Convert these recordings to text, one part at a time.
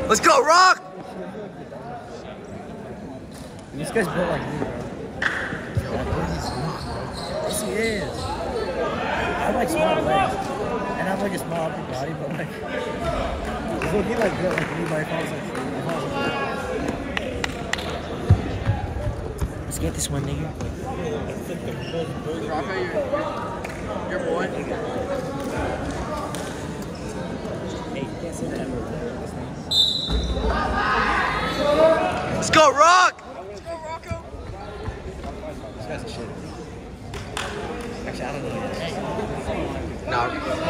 Let's go, Rock! This guy's built like me, bro. Yes, he is. I have like small legs. And I have like a small upper body, but like... He's looking like built like me, but if I was like... Let's get this one, nigga. Rocco, your boy. Let's go, Rock! Let's go, Rocco! This guy's a shit. Actually, I don't know who he is. No.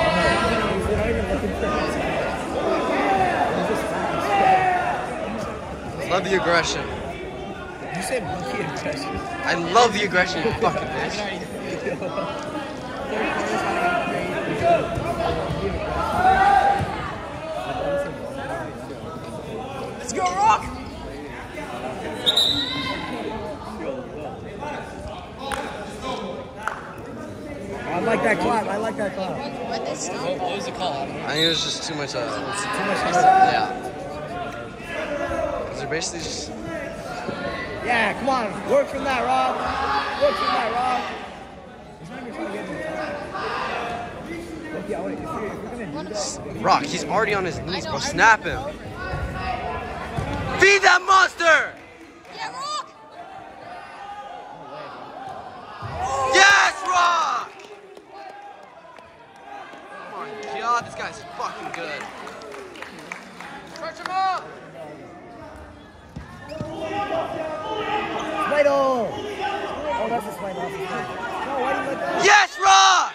Love the aggression. You said monkey aggression. I love the aggression, you fucking bitch. Let's go, Rock! I like that clap. I like that clap. What was the call? I think it was just too much. Too much. Yeah. Because they're basically just. Yeah, come on. Work from that, Rob. Work from that, Rob. He's not even trying to get in the time. If you're going to do that... Rock, he's already on his knees, bro. Snap him. Feed that monster! Yeah, Rock! Yes, Rock! Oh my god, this guy's fucking good. Stretch him up! Spider! Oh, that's a spider. No, why do you like that? Yes, Rock!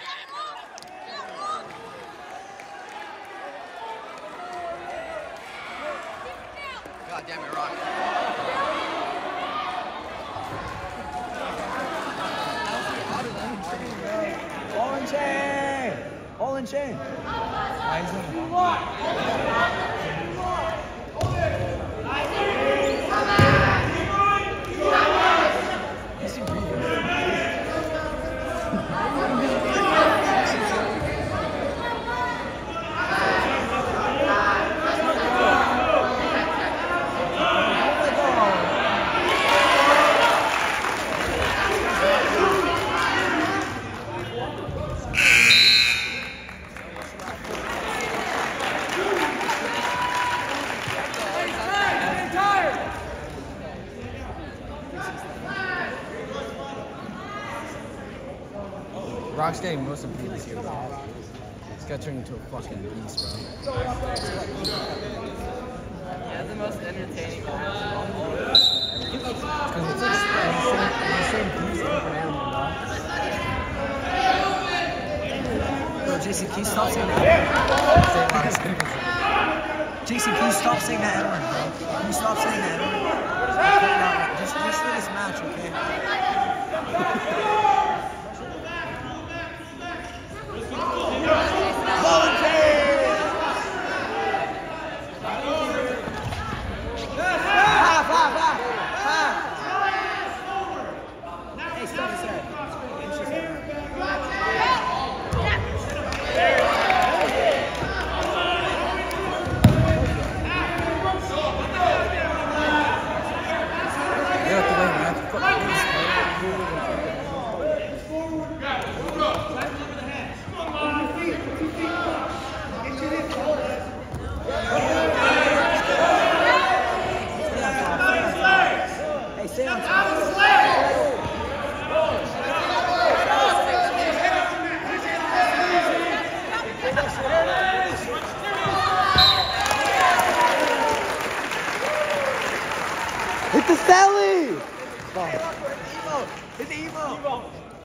God damn it, Rock. All in chain! All in chain! Rock's getting most of the this year. This guy turned into a fucking beast, bro. Yeah, the most entertaining match. Because it's like the same beast, different animal, bro. Bro, JC, can you stop saying that? JC, can you stop saying that N-word, bro? Can you stop saying that N-word? Just for this match, okay? Hit the Sally! Hit the Evo!